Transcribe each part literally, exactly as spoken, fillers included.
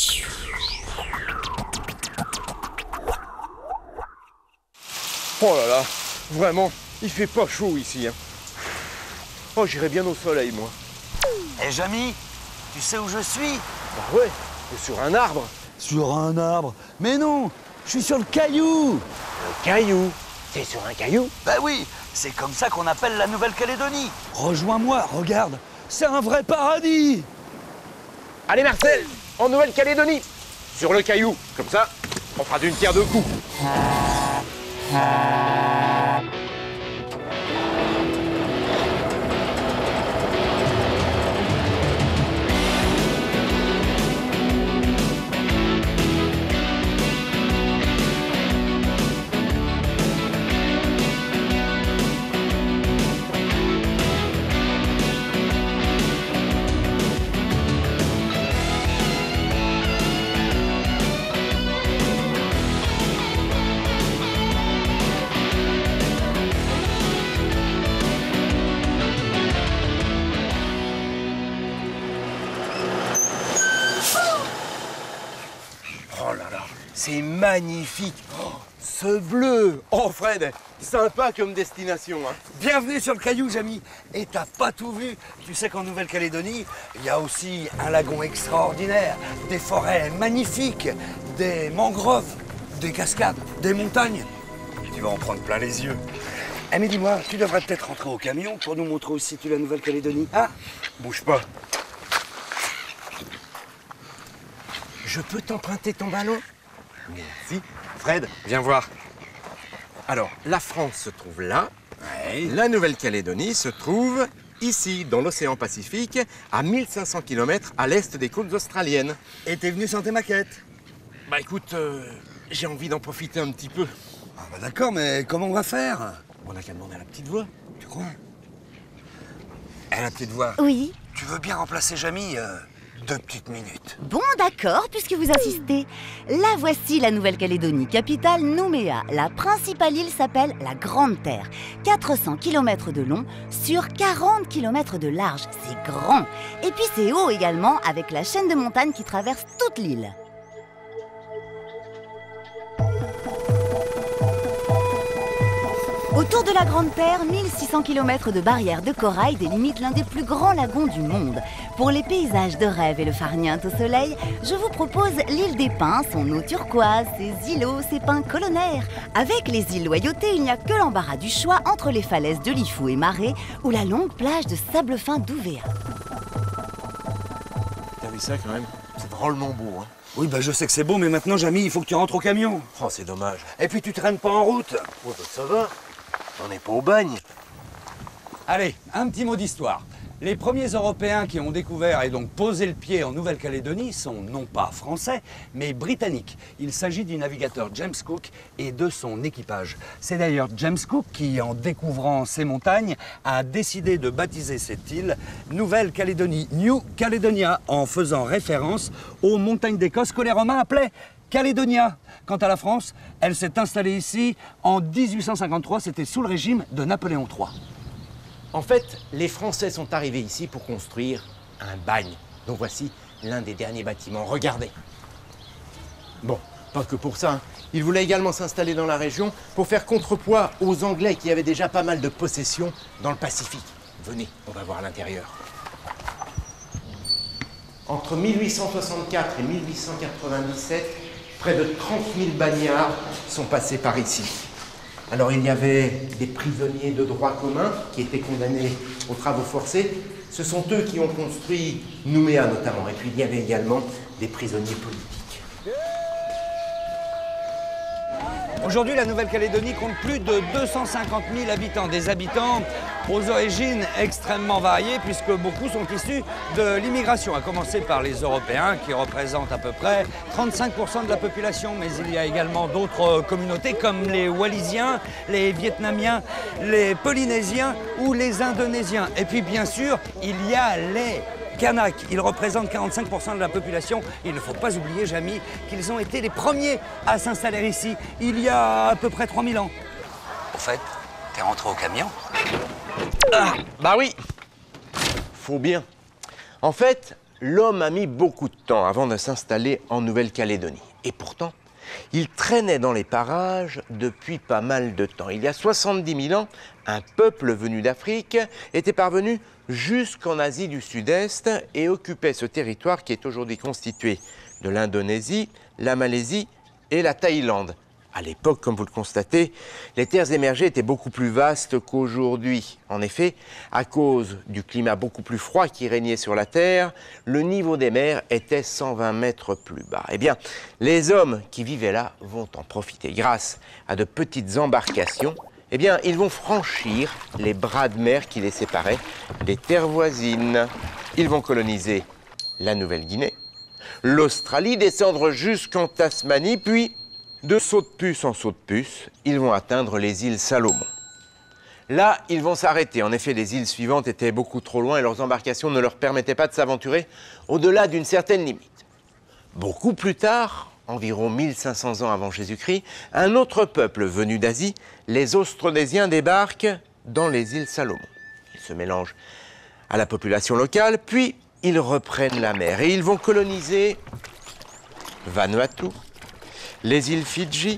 Oh là là, vraiment, il fait pas chaud ici. Hein. Oh, j'irais bien au soleil, moi. Hé, hey, Jamy, tu sais où je suis? Bah ouais, sur un arbre. Sur un arbre? Mais non, je suis sur le caillou. Le caillou? T'es sur un caillou? Bah oui, c'est comme ça qu'on appelle la Nouvelle-Calédonie. Rejoins-moi, regarde, c'est un vrai paradis. Allez, Marcel, en Nouvelle-Calédonie, sur le caillou. Comme ça, on fera d'une pierre deux coups. Oh là là, c'est magnifique. Oh, ce bleu. Oh Fred, sympa comme destination. Hein. Bienvenue sur le caillou, Jamy. Et t'as pas tout vu. Tu sais qu'en Nouvelle-Calédonie, il y a aussi un lagon extraordinaire, des forêts magnifiques, des mangroves, des cascades, des montagnes. Tu vas en prendre plein les yeux. Eh mais dis-moi, tu devrais peut-être rentrer au camion pour nous montrer où se situe la Nouvelle-Calédonie. Ah, bouge pas. Je peux t'emprunter ton ballon? Merci. Fred, viens voir. Alors, la France se trouve là. Ouais. La Nouvelle-Calédonie se trouve ici, dans l'océan Pacifique, à mille cinq cents kilomètres à l'est des côtes australiennes. Et t'es venu sans tes maquettes? Bah écoute, euh, j'ai envie d'en profiter un petit peu. Ah bah d'accord, mais comment on va faire? On n'a qu'à demander à la petite voix. Tu crois? Eh, la petite voix. Oui. Tu veux bien remplacer Jamy euh, deux petites minutes? Bon, d'accord, puisque vous insistez. La voici, la Nouvelle-Calédonie, capitale Nouméa. La principale île s'appelle la Grande Terre. quatre cents kilomètres de long sur quarante kilomètres de large. C'est grand. Et puis c'est haut également, avec la chaîne de montagnes qui traverse toute l'île. Autour de la Grande Terre, mille six cents kilomètres de barrières de corail délimitent l'un des plus grands lagons du monde. Pour les paysages de rêve et le farniente au soleil, je vous propose l'île des Pins, son eau turquoise, ses îlots, ses pins colonnaires. Avec les îles Loyauté, il n'y a que l'embarras du choix entre les falaises de Lifou et Marais ou la longue plage de sable fin d'Ouvéa. T'as vu ça quand même? C'est drôlement beau, hein? Oui, bah je sais que c'est beau, mais maintenant, Jamy, il faut que tu rentres au camion. Oh, c'est dommage. Et puis tu traînes pas en route. Ouais, bah ça va. On n'est pas au bagne. Allez, un petit mot d'histoire. Les premiers Européens qui ont découvert et donc posé le pied en Nouvelle-Calédonie sont non pas français, mais britanniques. Il s'agit du navigateur James Cook et de son équipage. C'est d'ailleurs James Cook qui, en découvrant ces montagnes, a décidé de baptiser cette île Nouvelle-Calédonie, New Caledonia, en faisant référence aux montagnes d'Écosse que les Romains appelaient Calédonia. Quant à la France, elle s'est installée ici en mille huit cent cinquante-trois, c'était sous le régime de Napoléon trois. En fait, les Français sont arrivés ici pour construire un bagne. Donc voici l'un des derniers bâtiments. Regardez. Bon, pas que pour ça. Hein. Ils voulaient également s'installer dans la région pour faire contrepoids aux Anglais qui avaient déjà pas mal de possessions dans le Pacifique. Venez, on va voir à l'intérieur. Entre mille huit cent soixante-quatre et mille huit cent quatre-vingt-dix-sept, près de trente mille bagnards sont passés par ici. Alors il y avait des prisonniers de droit commun qui étaient condamnés aux travaux forcés. Ce sont eux qui ont construit Nouméa notamment. Et puis il y avait également des prisonniers politiques. Aujourd'hui, la Nouvelle-Calédonie compte plus de deux cent cinquante mille habitants, des habitants aux origines extrêmement variées puisque beaucoup sont issus de l'immigration, à commencer par les Européens qui représentent à peu près trente-cinq pour cent de la population, mais il y a également d'autres communautés comme les Wallisiens, les Vietnamiens, les Polynésiens ou les Indonésiens. Et puis bien sûr, il y a les Kanak, ils représentent quarante-cinq pour cent de la population. Il ne faut pas oublier, Jamy, qu'ils ont été les premiers à s'installer ici, il y a à peu près trois mille ans. Au fait, t'es rentré au camion? Ah, bah oui. Faut bien. En fait, l'homme a mis beaucoup de temps avant de s'installer en Nouvelle-Calédonie. Et pourtant, il traînait dans les parages depuis pas mal de temps. Il y a soixante-dix mille ans, un peuple venu d'Afrique était parvenu jusqu'en Asie du Sud-Est et occupait ce territoire qui est aujourd'hui constitué de l'Indonésie, la Malaisie et la Thaïlande. À l'époque, comme vous le constatez, les terres émergées étaient beaucoup plus vastes qu'aujourd'hui. En effet, à cause du climat beaucoup plus froid qui régnait sur la Terre, le niveau des mers était cent vingt mètres plus bas. Eh bien, les hommes qui vivaient là vont en profiter. Grâce à de petites embarcations, eh bien, ils vont franchir les bras de mer qui les séparaient des terres voisines. Ils vont coloniser la Nouvelle-Guinée, l'Australie, descendre jusqu'en Tasmanie, puis de saut de puce en saut de puce, ils vont atteindre les îles Salomon. Là, ils vont s'arrêter. En effet, les îles suivantes étaient beaucoup trop loin et leurs embarcations ne leur permettaient pas de s'aventurer au-delà d'une certaine limite. Beaucoup plus tard, environ mille cinq cents ans avant Jésus-Christ, un autre peuple venu d'Asie, les Austronésiens, débarquent dans les îles Salomon. Ils se mélangent à la population locale, puis ils reprennent la mer et ils vont coloniser Vanuatu, les îles Fidji,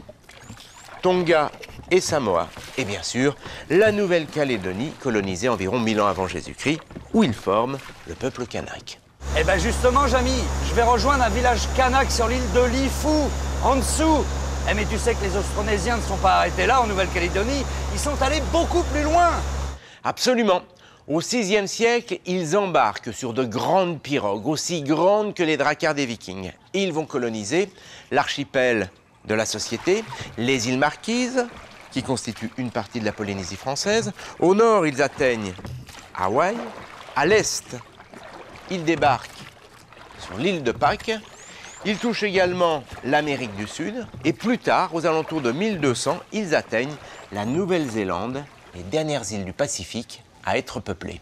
Tonga et Samoa, et bien sûr la Nouvelle-Calédonie, colonisée environ mille ans avant Jésus-Christ, où ils forment le peuple kanak. Eh bien justement, Jamy, je vais rejoindre un village kanak sur l'île de Lifou, en dessous. Eh mais tu sais que les Austronésiens ne sont pas arrêtés là, en Nouvelle-Calédonie, ils sont allés beaucoup plus loin. Absolument. Au sixième siècle, ils embarquent sur de grandes pirogues, aussi grandes que les dracars des Vikings. Et ils vont coloniser l'archipel de la Société, les îles Marquises, qui constituent une partie de la Polynésie française. Au nord, ils atteignent Hawaï. À l'est, ils débarquent sur l'île de Pâques. Ils touchent également l'Amérique du Sud. Et plus tard, aux alentours de mille deux cents, ils atteignent la Nouvelle-Zélande, les dernières îles du Pacifique à être peuplées.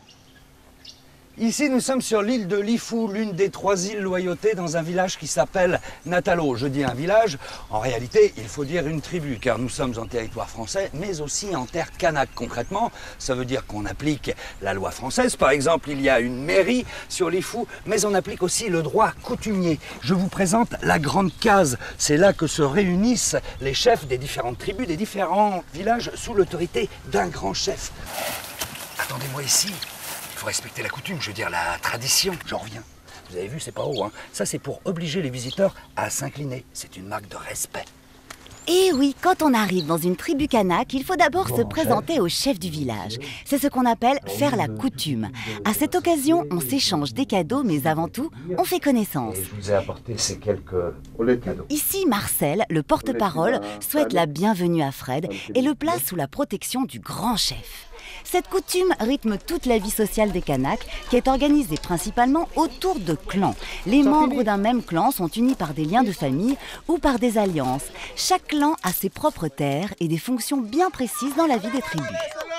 Ici, nous sommes sur l'île de Lifou, l'une des trois îles Loyauté, dans un village qui s'appelle Natalo. Je dis un village, en réalité, il faut dire une tribu, car nous sommes en territoire français, mais aussi en terre kanak. Concrètement, ça veut dire qu'on applique la loi française. Par exemple, il y a une mairie sur Lifou, mais on applique aussi le droit coutumier. Je vous présente la grande case. C'est là que se réunissent les chefs des différentes tribus, des différents villages, sous l'autorité d'un grand chef. Attendez-moi ici. Il faut respecter la coutume, je veux dire la tradition. J'en reviens. Vous avez vu, c'est pas haut, hein. Ça, c'est pour obliger les visiteurs à s'incliner. C'est une marque de respect. Et oui, quand on arrive dans une tribu kanak, il faut d'abord se présenter au chef du village. C'est ce qu'on appelle faire la coutume. À cette occasion, on s'échange des cadeaux, mais avant tout, on fait connaissance. Et je vous ai apporté ces quelques cadeaux. Ici, Marcel, le porte-parole, souhaite la bienvenue à Fred et le place sous la protection du grand chef. Cette coutume rythme toute la vie sociale des Kanaks, qui est organisée principalement autour de clans. Les membres d'un même clan sont unis par des liens de famille ou par des alliances. Chaque clan a ses propres terres et des fonctions bien précises dans la vie des tribus.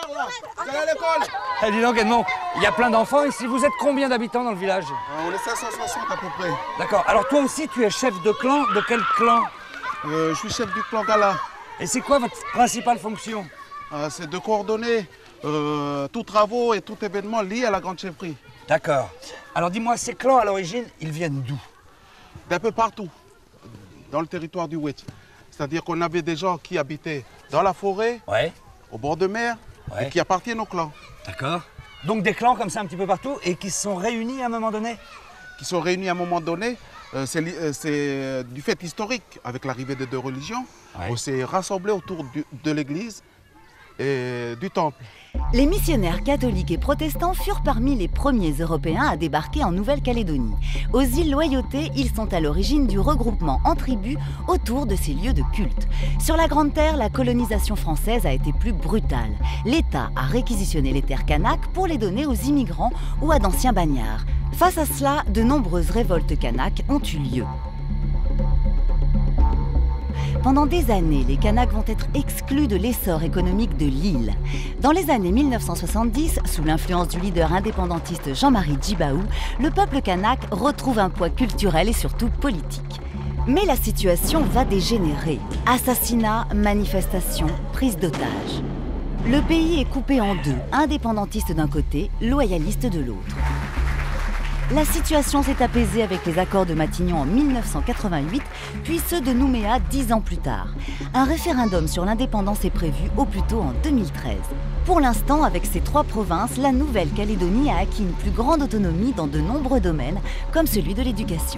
Eh, dis donc, Edmond, il y a plein d'enfants ici. Vous êtes combien d'habitants dans le village? On est cinq cent soixante à peu près. D'accord. Alors toi aussi, tu es chef de clan. De quel clan? euh, Je suis chef du clan Gala. Et c'est quoi votre principale fonction? euh, C'est de coordonner euh, tous travaux et tout événement lié à la grande chefferie. D'accord. Alors dis-moi, ces clans à l'origine, ils viennent d'où? D'un peu partout, dans le territoire du Wetch. C'est-à-dire qu'on avait des gens qui habitaient dans la forêt, Ouais. au bord de mer, Ouais. et qui appartiennent au clan. D'accord. Donc des clans comme ça un petit peu partout et qui se sont réunis à un moment donné? Qui sont réunis à un moment donné. Euh, c'est euh, c'est du fait historique, avec l'arrivée des deux religions. Ouais. On s'est rassemblés autour du, de l'église et du temple. Les missionnaires catholiques et protestants furent parmi les premiers Européens à débarquer en Nouvelle-Calédonie. Aux îles Loyauté, ils sont à l'origine du regroupement en tribus autour de ces lieux de culte. Sur la Grande Terre, la colonisation française a été plus brutale. L'État a réquisitionné les terres kanaks pour les donner aux immigrants ou à d'anciens bagnards. Face à cela, de nombreuses révoltes kanaks ont eu lieu. Pendant des années, les Kanaks vont être exclus de l'essor économique de l'île. Dans les années mille neuf cent soixante-dix, sous l'influence du leader indépendantiste Jean-Marie Djibaou, le peuple kanak retrouve un poids culturel et surtout politique. Mais la situation va dégénérer. Assassinats, manifestations, prise d'otages. Le pays est coupé en deux, indépendantistes d'un côté, loyalistes de l'autre. La situation s'est apaisée avec les accords de Matignon en mille neuf cent quatre-vingt-huit, puis ceux de Nouméa dix ans plus tard. Un référendum sur l'indépendance est prévu au plus tôt en deux mille treize. Pour l'instant, avec ces trois provinces, la Nouvelle-Calédonie a acquis une plus grande autonomie dans de nombreux domaines, comme celui de l'éducation.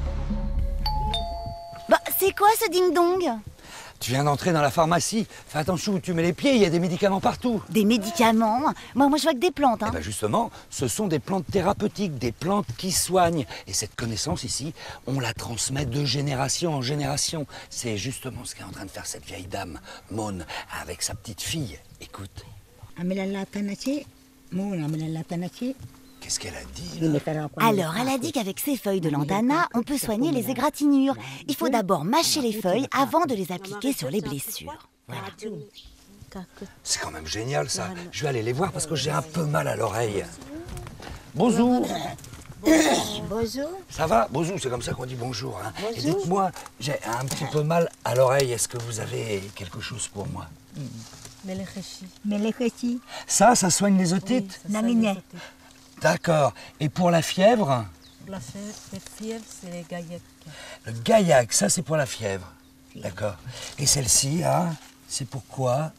Bah, c'est quoi ce ding-dong ? Tu viens d'entrer dans la pharmacie. Fais attention où tu mets les pieds, il y a des médicaments partout. Des médicaments ? Moi, moi je vois que des plantes. Hein. Eh ben justement, ce sont des plantes thérapeutiques, des plantes qui soignent. Et cette connaissance ici, on la transmet de génération en génération. C'est justement ce qu'est en train de faire cette vieille dame, Maune, avec sa petite fille. Écoute. Qu'est-ce qu'elle a dit là ? Alors, elle a dit qu'avec ces feuilles de lantana, on peut soigner les égratignures. Il faut d'abord mâcher les feuilles avant de les appliquer sur les blessures. Voilà. C'est quand même génial ça. Je vais aller les voir parce que j'ai un peu mal à l'oreille. Bonjour. Bonjour. Ça va? Bonjour, c'est comme ça qu'on dit bonjour. Hein. Et dites-moi, j'ai un petit peu mal à l'oreille. Est-ce que vous avez quelque chose pour moi? Melekhechi. Ça, ça soigne les otites? Namine. D'accord. Et pour la fièvre? La fièvre, c'est les gaillacs. Le gaillac, ça c'est pour la fièvre. D'accord. Et celle-ci, là, c'est pourquoi?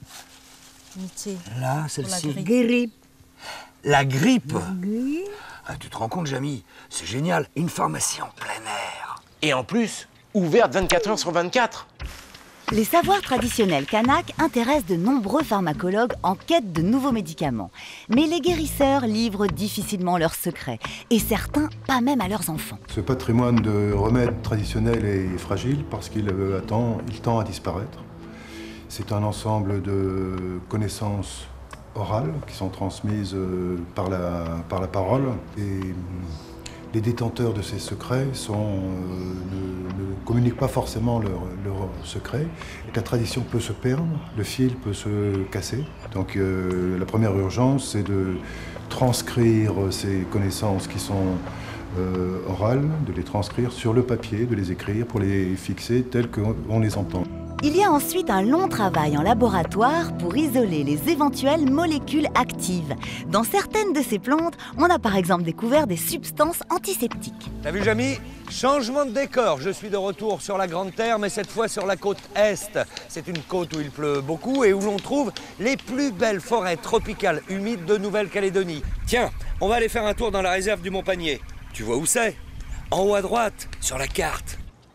Là, celle-ci. Grippe. La grippe. Oui. Ah, tu te rends compte, Jamy? C'est génial. Une pharmacie en plein air. Et en plus, ouverte vingt-quatre heures sur vingt-quatre. Les savoirs traditionnels kanak intéressent de nombreux pharmacologues en quête de nouveaux médicaments. Mais les guérisseurs livrent difficilement leurs secrets, et certains pas même à leurs enfants. Ce patrimoine de remèdes traditionnels est fragile parce qu'il euh, attend, il tend à disparaître. C'est un ensemble de connaissances orales qui sont transmises euh, par, la, par la parole. Et euh, les détenteurs de ces secrets sont, euh, ne, ne communiquent pas forcément leurs leur secrets. Et la tradition peut se perdre, le fil peut se casser. Donc euh, la première urgence, c'est de transcrire ces connaissances qui sont euh, orales, de les transcrire sur le papier, de les écrire pour les fixer telles qu'on les entend. Il y a ensuite un long travail en laboratoire pour isoler les éventuelles molécules actives. Dans certaines de ces plantes, on a par exemple découvert des substances antiseptiques. T'as vu, Jamy? Changement de décor. Je suis de retour sur la Grande Terre, mais cette fois sur la côte Est. C'est une côte où il pleut beaucoup et où l'on trouve les plus belles forêts tropicales humides de Nouvelle-Calédonie. Tiens, on va aller faire un tour dans la réserve du Mont-Panier. Tu vois où c'est? En haut à droite, sur la carte.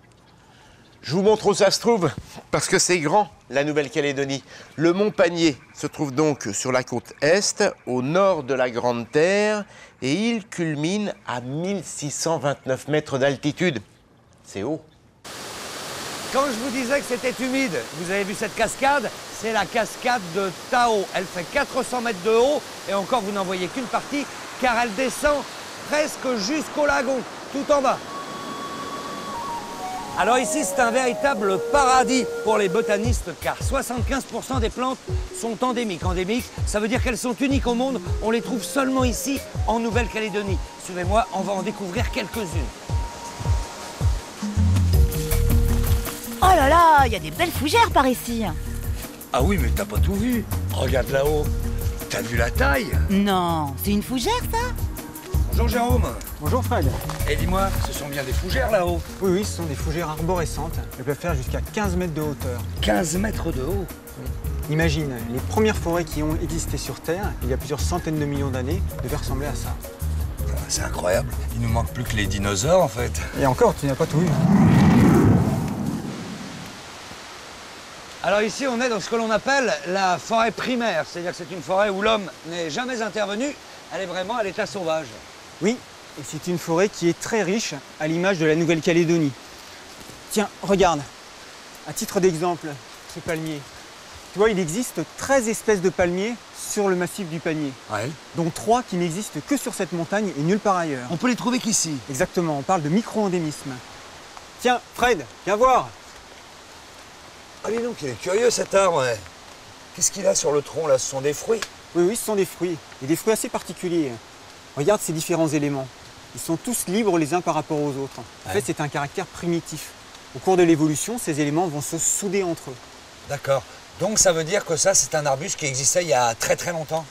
Je vous montre où ça se trouve, parce que c'est grand, la Nouvelle-Calédonie. Le Mont Panier se trouve donc sur la côte Est, au nord de la Grande Terre, et il culmine à mille six cent vingt-neuf mètres d'altitude. C'est haut. Quand je vous disais que c'était humide, vous avez vu cette cascade? C'est la cascade de Tao. Elle fait quatre cents mètres de haut, et encore vous n'en voyez qu'une partie, car elle descend presque jusqu'au lagon, tout en bas. Alors ici, c'est un véritable paradis pour les botanistes, car soixante-quinze pour cent des plantes sont endémiques. Endémiques, ça veut dire qu'elles sont uniques au monde. On les trouve seulement ici, en Nouvelle-Calédonie. Suivez-moi, on va en découvrir quelques-unes. Oh là là, il y a des belles fougères par ici. Ah oui, mais t'as pas tout vu. Regarde là-haut. T'as vu la taille? Non, c'est une fougère ça? Bonjour Jérôme. Bonjour Fred. Et dis-moi, ce sont bien des fougères là-haut? Oui, oui, ce sont des fougères arborescentes. Elles peuvent faire jusqu'à quinze mètres de hauteur. quinze mètres de haut? Imagine, les premières forêts qui ont existé sur Terre, il y a plusieurs centaines de millions d'années, devaient ressembler à ça. C'est incroyable. Il nous manque plus que les dinosaures en fait. Et encore, tu n'as pas tout vu. Alors ici, on est dans ce que l'on appelle la forêt primaire. C'est-à-dire que c'est une forêt où l'homme n'est jamais intervenu. Elle est vraiment à l'état sauvage. Oui, et c'est une forêt qui est très riche, à l'image de la Nouvelle-Calédonie. Tiens, regarde, à titre d'exemple, ce palmier. Tu vois, il existe treize espèces de palmiers sur le massif du Panier, Ouais. dont trois qui n'existent que sur cette montagne et nulle part ailleurs. On peut les trouver qu'ici. Exactement, on parle de micro-endémisme. Tiens, Fred, viens voir. Ah dis donc, il est curieux cet arbre. Ouais. Qu'est-ce qu'il a sur le tronc là? Ce sont des fruits? Oui, oui, ce sont des fruits, et des fruits assez particuliers. Regarde ces différents éléments. Ils sont tous libres les uns par rapport aux autres. En Ouais. fait, c'est un caractère primitif. Au cours de l'évolution, ces éléments vont se souder entre eux. D'accord. Donc ça veut dire que ça, c'est un arbuste qui existait il y a très très longtemps?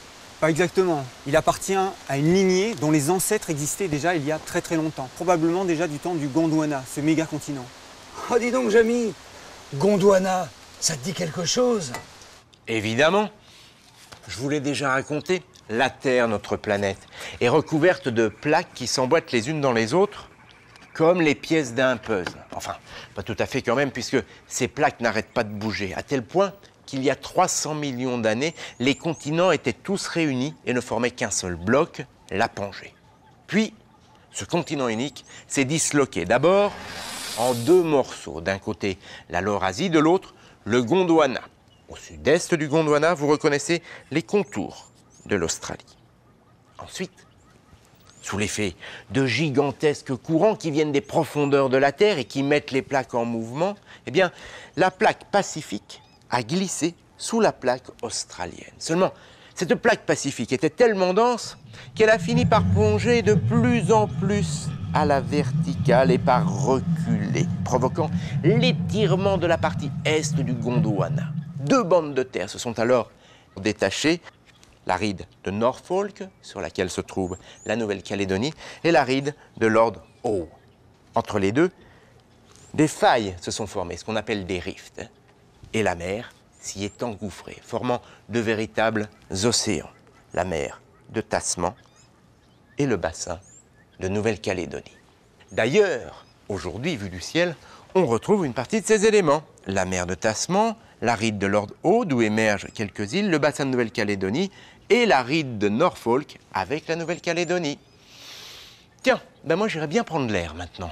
Pas exactement. Il appartient à une lignée dont les ancêtres existaient déjà il y a très très longtemps. Probablement déjà du temps du Gondwana, ce méga-continent. Oh, dis donc, Jamy, Gondwana, ça te dit quelque chose? Évidemment. Je vous l'ai déjà raconté. La Terre, notre planète, est recouverte de plaques qui s'emboîtent les unes dans les autres, comme les pièces d'un puzzle. Enfin, pas tout à fait quand même, puisque ces plaques n'arrêtent pas de bouger, à tel point qu'il y a trois cents millions d'années, les continents étaient tous réunis et ne formaient qu'un seul bloc, la Pangée. Puis, ce continent unique s'est disloqué d'abord en deux morceaux. D'un côté, la Laurasie, de l'autre, le Gondwana. Au sud-est du Gondwana, vous reconnaissez les contours de l'Australie. Ensuite, sous l'effet de gigantesques courants qui viennent des profondeurs de la Terre et qui mettent les plaques en mouvement, eh bien, la plaque pacifique a glissé sous la plaque australienne. Seulement, cette plaque pacifique était tellement dense qu'elle a fini par plonger de plus en plus à la verticale et par reculer, provoquant l'étirement de la partie est du Gondwana. Deux bandes de terre se sont alors détachées, la ride de Norfolk, sur laquelle se trouve la Nouvelle-Calédonie, et la ride de Lord Howe. Entre les deux, des failles se sont formées, ce qu'on appelle des rifts. Et la mer s'y est engouffrée, formant de véritables océans. La mer de Tasman et le bassin de Nouvelle-Calédonie. D'ailleurs, aujourd'hui, vu du ciel, on retrouve une partie de ces éléments. La mer de Tasman, la ride de Lord Howe, d'où émergent quelques îles, le bassin de Nouvelle-Calédonie, et la ride de Norfolk avec la Nouvelle-Calédonie. Tiens, ben moi j'irais bien prendre l'air maintenant.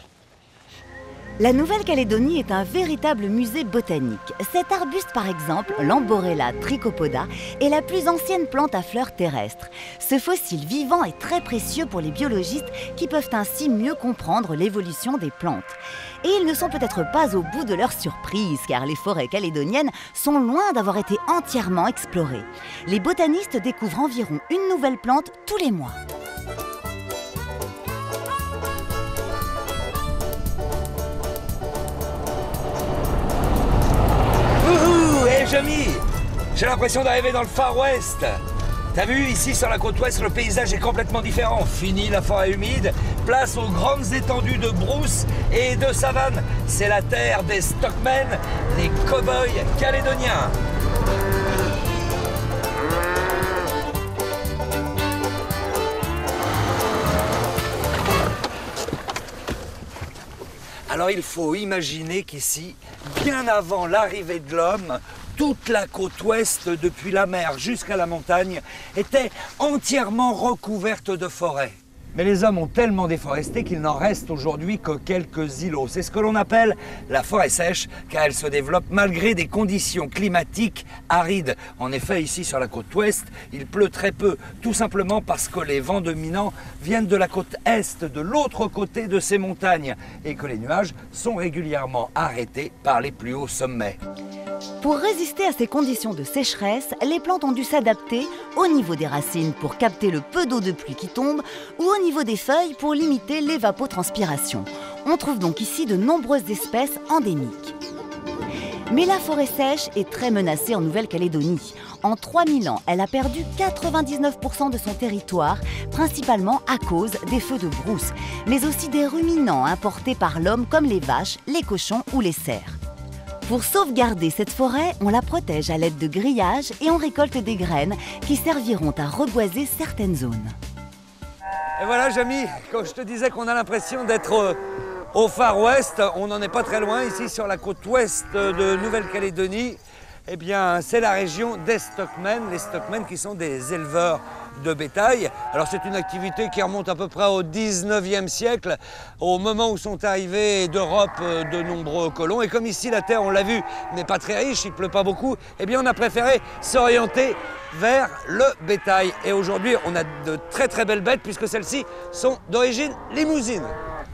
La Nouvelle-Calédonie est un véritable musée botanique. Cet arbuste, par exemple, l'Amborella trichopoda, est la plus ancienne plante à fleurs terrestres. Ce fossile vivant est très précieux pour les biologistes qui peuvent ainsi mieux comprendre l'évolution des plantes. Et ils ne sont peut-être pas au bout de leur surprise, car les forêts calédoniennes sont loin d'avoir été entièrement explorées. Les botanistes découvrent environ une nouvelle plante tous les mois. Jamy, j'ai l'impression d'arriver dans le Far West. T'as vu, ici sur la côte ouest, le paysage est complètement différent. Fini la forêt humide, place aux grandes étendues de brousse et de savane. C'est la terre des stockmen, des cow-boys calédoniens. Alors il faut imaginer qu'ici, bien avant l'arrivée de l'homme, toute la côte ouest, depuis la mer jusqu'à la montagne, était entièrement recouverte de forêts. Mais les hommes ont tellement déforesté qu'il n'en reste aujourd'hui que quelques îlots. C'est ce que l'on appelle la forêt sèche, car elle se développe malgré des conditions climatiques arides. En effet, ici sur la côte ouest, il pleut très peu, tout simplement parce que les vents dominants viennent de la côte est, de l'autre côté de ces montagnes, et que les nuages sont régulièrement arrêtés par les plus hauts sommets. Pour résister à ces conditions de sécheresse, les plantes ont dû s'adapter au niveau des racines pour capter le peu d'eau de pluie qui tombe ou au niveau des feuilles pour limiter l'évapotranspiration. On trouve donc ici de nombreuses espèces endémiques. Mais la forêt sèche est très menacée en Nouvelle-Calédonie. En trois mille ans, elle a perdu quatre-vingt-dix-neuf pour cent de son territoire, principalement à cause des feux de brousse, mais aussi des ruminants importés par l'homme comme les vaches, les cochons ou les cerfs. Pour sauvegarder cette forêt, on la protège à l'aide de grillages et on récolte des graines qui serviront à reboiser certaines zones. Et voilà, Jamy, quand je te disais qu'on a l'impression d'être au Far West, on n'en est pas très loin, ici sur la côte ouest de Nouvelle-Calédonie. Eh bien, c'est la région des stockmen, les stockmen qui sont des éleveurs de bétail. Alors c'est une activité qui remonte à peu près au dix-neuvième siècle, au moment où sont arrivés d'Europe de nombreux colons. Et comme ici la terre, on l'a vu, n'est pas très riche, il ne pleut pas beaucoup, eh bien on a préféré s'orienter vers le bétail. Et aujourd'hui, on a de très très belles bêtes puisque celles-ci sont d'origine limousine.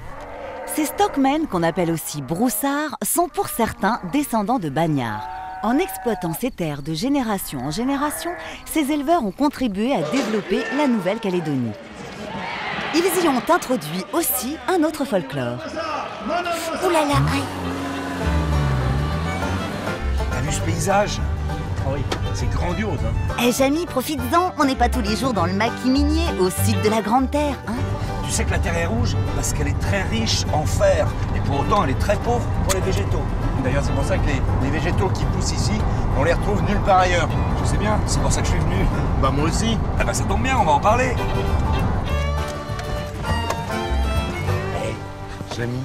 Ces stockmen, qu'on appelle aussi broussards, sont pour certains descendants de bagnards. En exploitant ces terres de génération en génération, ces éleveurs ont contribué à développer la Nouvelle-Calédonie. Ils y ont introduit aussi un autre folklore. Ouh là là, aïe. T'as vu ce paysage? Oh oui, c'est grandiose, hein. Eh Jamy, profites-en, on n'est pas tous les jours dans le maquis minier, au sud de la Grande Terre, hein. Tu sais que la Terre est rouge parce qu'elle est très riche en fer. Et pour autant, elle est très pauvre pour les végétaux. D'ailleurs, c'est pour ça que les, les végétaux qui poussent ici, on les retrouve nulle part ailleurs. Je sais bien, c'est pour ça que je suis venu. Bah moi aussi. Ah bah ça tombe bien, on va en parler. Hé, Jamy,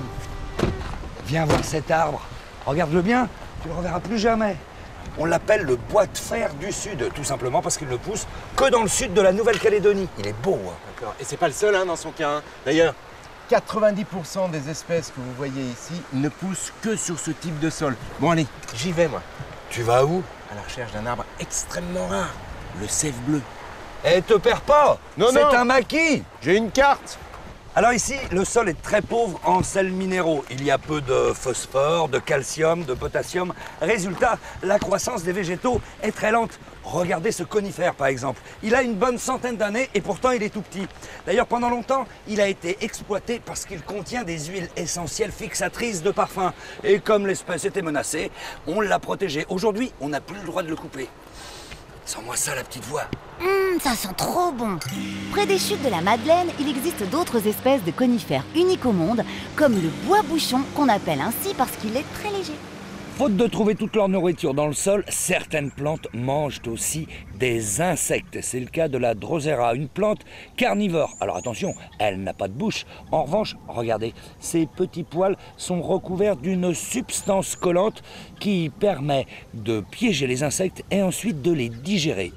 viens voir cet arbre. Regarde-le bien, tu le reverras plus jamais. On l'appelle le bois de fer du Sud, tout simplement parce qu'il ne pousse que dans le sud de la Nouvelle-Calédonie. Il est beau, hein. D'accord. Et c'est pas le seul hein, dans son cas. Hein. D'ailleurs, quatre-vingt-dix pour cent des espèces que vous voyez ici ne poussent que sur ce type de sol. Bon allez, j'y vais moi. Tu vas où? À la recherche d'un arbre extrêmement rare, le sève bleu. Eh, te perds pas. Non, c'est non. un maquis. J'ai une carte. Alors ici, le sol est très pauvre en sels minéraux. Il y a peu de phosphore, de calcium, de potassium. Résultat, la croissance des végétaux est très lente. Regardez ce conifère par exemple. Il a une bonne centaine d'années et pourtant il est tout petit. D'ailleurs, pendant longtemps, il a été exploité parce qu'il contient des huiles essentielles fixatrices de parfum. Et comme l'espèce était menacée, on l'a protégé. Aujourd'hui, on n'a plus le droit de le couper. Sens-moi ça, la petite voix. Hum, ça sent trop bon. Près des chutes de la Madeleine, il existe d'autres espèces de conifères uniques au monde, comme le bois-bouchon, qu'on appelle ainsi parce qu'il est très léger. Faute de trouver toute leur nourriture dans le sol, certaines plantes mangent aussi des insectes. C'est le cas de la Drosera, une plante carnivore. Alors attention, elle n'a pas de bouche. En revanche, regardez, ses petits poils sont recouverts d'une substance collante qui permet de piéger les insectes et ensuite de les digérer.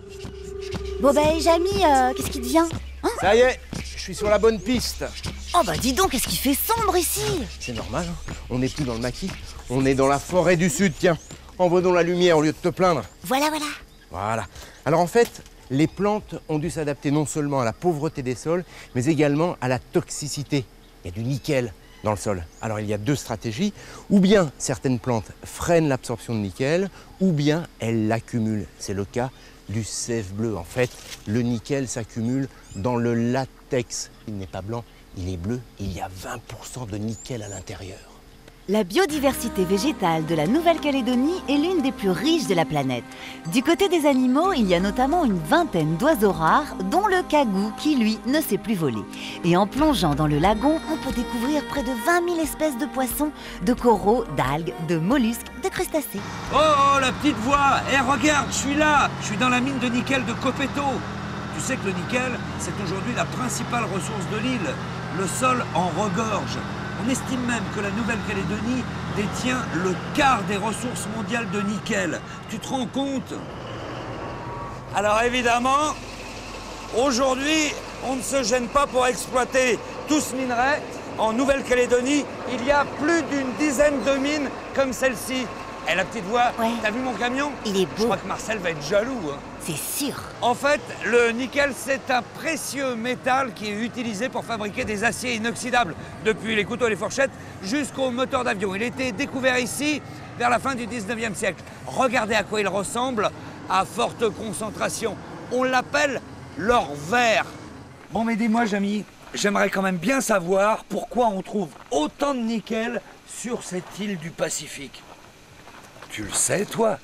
Bon ben, Jamy, euh, qu'est-ce qui te vient hein? Ça y est, je suis sur la bonne piste. Oh bah dis donc, qu'est-ce qu'il fait sombre ici? C'est normal, hein. On n'est plus dans le maquis, on est dans la forêt du Sud, tiens. Envoie donc la lumière au lieu de te plaindre. Voilà, voilà. Voilà. Alors en fait, les plantes ont dû s'adapter non seulement à la pauvreté des sols, mais également à la toxicité. Il y a du nickel dans le sol. Alors il y a deux stratégies. Ou bien certaines plantes freinent l'absorption de nickel, ou bien elles l'accumulent. C'est le cas du sève bleu. En fait, le nickel s'accumule dans le latex. Il n'est pas blanc, il est bleu. Il y a vingt pour cent de nickel à l'intérieur. La biodiversité végétale de la Nouvelle-Calédonie est l'une des plus riches de la planète. Du côté des animaux, il y a notamment une vingtaine d'oiseaux rares, dont le cagou qui, lui, ne sait plus voler. Et en plongeant dans le lagon, on peut découvrir près de vingt mille espèces de poissons, de coraux, d'algues, de mollusques, de crustacés. Oh, oh, la petite voix. Eh, regarde, je suis là. Je suis dans la mine de nickel de Copeto. Tu sais que le nickel, c'est aujourd'hui la principale ressource de l'île. Le sol en regorge. On estime même que la Nouvelle-Calédonie détient le quart des ressources mondiales de nickel. Tu te rends compte? Alors évidemment, aujourd'hui, on ne se gêne pas pour exploiter tout ce minerai. En Nouvelle-Calédonie, il y a plus d'une dizaine de mines comme celle-ci. Eh, la petite voix, ouais. T'as vu mon camion? Il est beau. Je crois que Marcel va être jaloux. Hein. C'est sûr. En fait, le nickel, c'est un précieux métal qui est utilisé pour fabriquer des aciers inoxydables, depuis les couteaux et les fourchettes jusqu'aux moteurs d'avion. Il a été découvert ici vers la fin du dix-neuvième siècle. Regardez à quoi il ressemble à forte concentration. On l'appelle l'or vert. Bon, mais dis-moi, Jamy, j'aimerais quand même bien savoir pourquoi on trouve autant de nickel sur cette île du Pacifique. Tu le sais, toi?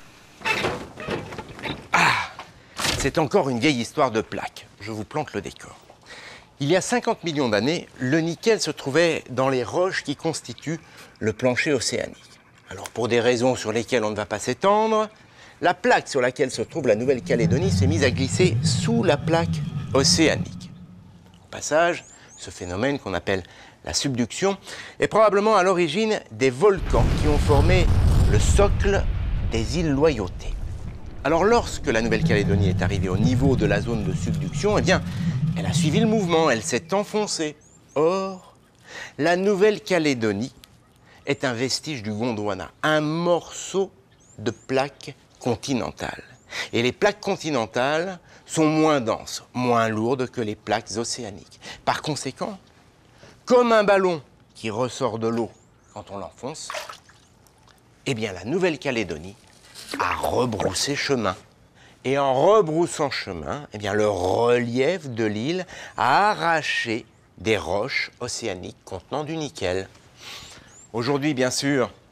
Ah, c'est encore une vieille histoire de plaques. Je vous plante le décor. Il y a cinquante millions d'années, le nickel se trouvait dans les roches qui constituent le plancher océanique. Alors, pour des raisons sur lesquelles on ne va pas s'étendre, la plaque sur laquelle se trouve la Nouvelle-Calédonie s'est mise à glisser sous la plaque océanique. Au passage, ce phénomène qu'on appelle la subduction est probablement à l'origine des volcans qui ont formé le socle des îles Loyauté. Alors lorsque la Nouvelle-Calédonie est arrivée au niveau de la zone de subduction, eh bien, elle a suivi le mouvement, elle s'est enfoncée. Or, la Nouvelle-Calédonie est un vestige du Gondwana, un morceau de plaque continentale. Et les plaques continentales sont moins denses, moins lourdes que les plaques océaniques. Par conséquent, comme un ballon qui ressort de l'eau quand on l'enfonce, eh bien la Nouvelle-Calédonie a rebroussé chemin. Et en rebroussant chemin, eh bien le relief de l'île a arraché des roches océaniques contenant du nickel. Aujourd'hui, bien sûr,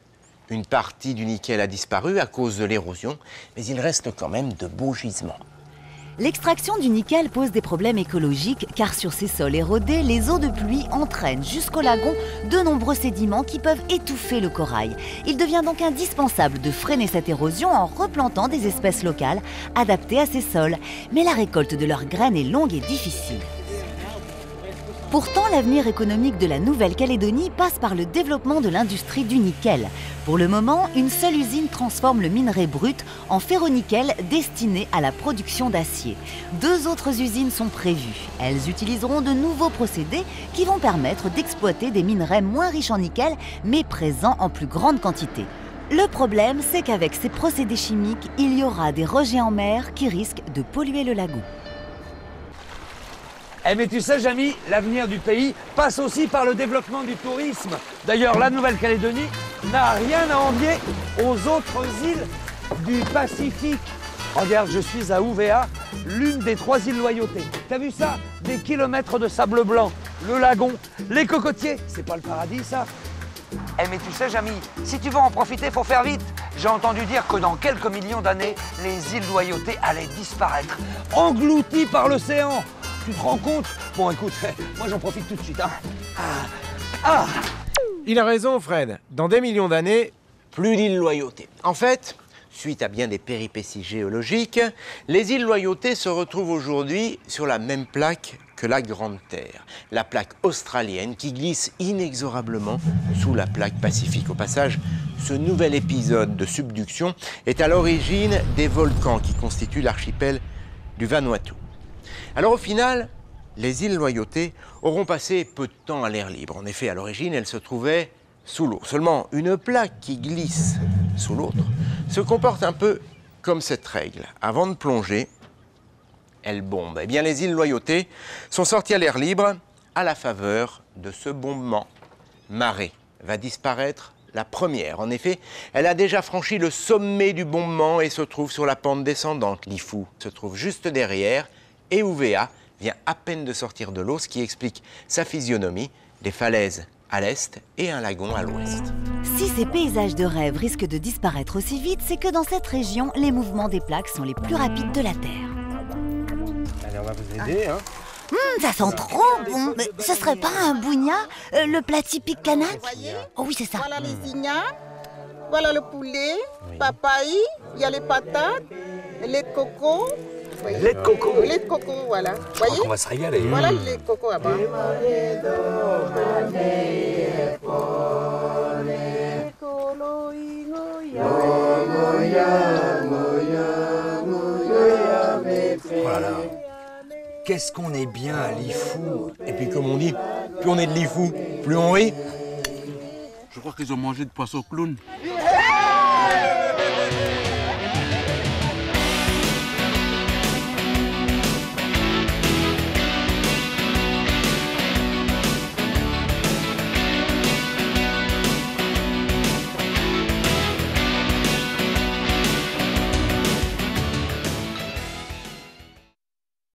Une partie du nickel a disparu à cause de l'érosion, mais il reste quand même de beaux gisements. L'extraction du nickel pose des problèmes écologiques car sur ces sols érodés, les eaux de pluie entraînent jusqu'au lagon de nombreux sédiments qui peuvent étouffer le corail. Il devient donc indispensable de freiner cette érosion en replantant des espèces locales adaptées à ces sols. Mais la récolte de leurs graines est longue et difficile. Pourtant, l'avenir économique de la Nouvelle-Calédonie passe par le développement de l'industrie du nickel. Pour le moment, une seule usine transforme le minerai brut en ferronickel destiné à la production d'acier. Deux autres usines sont prévues. Elles utiliseront de nouveaux procédés qui vont permettre d'exploiter des minerais moins riches en nickel, mais présents en plus grande quantité. Le problème, c'est qu'avec ces procédés chimiques, il y aura des rejets en mer qui risquent de polluer le lagon. Eh mais tu sais, Jamy, l'avenir du pays passe aussi par le développement du tourisme. D'ailleurs, la Nouvelle-Calédonie n'a rien à envier aux autres îles du Pacifique. Regarde, je suis à Ouvéa, l'une des trois îles Loyauté. T'as vu ça? Des kilomètres de sable blanc, le lagon, les cocotiers. C'est pas le paradis, ça? Eh mais tu sais, Jamy, si tu veux en profiter, faut faire vite. J'ai entendu dire que dans quelques millions d'années, les îles Loyauté allaient disparaître, englouties par l'océan. Tu te rends compte? Bon, écoute, moi j'en profite tout de suite. Hein. Ah. Ah. Il a raison, Fred. Dans des millions d'années, plus d'îles Loyauté. En fait, suite à bien des péripéties géologiques, les îles Loyauté se retrouvent aujourd'hui sur la même plaque que la Grande Terre, la plaque australienne qui glisse inexorablement sous la plaque pacifique. Au passage, ce nouvel épisode de subduction est à l'origine des volcans qui constituent l'archipel du Vanuatu. Alors au final, les îles Loyauté auront passé peu de temps à l'air libre. En effet, à l'origine, elles se trouvaient sous l'eau. Seulement, une plaque qui glisse sous l'autre se comporte un peu comme cette règle. Avant de plonger, elle bombe. Eh bien, les îles Loyauté sont sorties à l'air libre à la faveur de ce bombement. Marée va disparaître la première. En effet, elle a déjà franchi le sommet du bombement et se trouve sur la pente descendante. Lifou se trouve juste derrière et Ouvéa vient à peine de sortir de l'eau, ce qui explique sa physionomie, des falaises à l'est et un lagon à l'ouest. Si ces paysages de rêve risquent de disparaître aussi vite, c'est que dans cette région, les mouvements des plaques sont les plus rapides de la Terre. Allez, on va vous aider, hein. Mmh, ça sent trop bon. Mais ce serait pas un bougna, euh, le plat typique kanak? Oh oui, c'est ça. Voilà les ignas, voilà le poulet, oui. Papaye, il y a les patates, lait de coco. Oui. Lait de coco. Lait de coco, voilà. Je crois qu'on va se régaler. Voilà le lait de coco là-bas. Oh là là. Qu'est-ce qu'on est bien à Lifou. Et puis comme on dit, plus on est de Lifou, plus on rit. Je crois qu'ils ont mangé de poisson clown. Yeah.